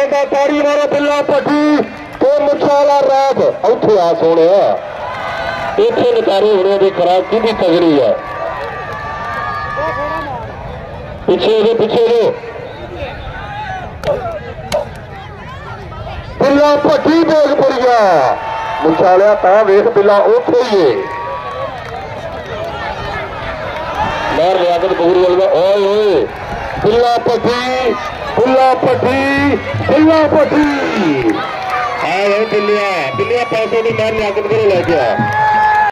कहता ताड़ी मारो बिल्ला पट्टी तो मुछाला रात उठे आ सोने इतने नकारे होने की खराब की तगड़ी है पीछे बिल्ला पट्टी बेग पुरिया मुछालिया ता वेख बिल्ला उठे ही है बाहर लियाकत कबूरी वाले ओए ओए बिल्ला पट्टी बिल्लिया बिल्लिया पैसे की मार लियाकत करे लग गया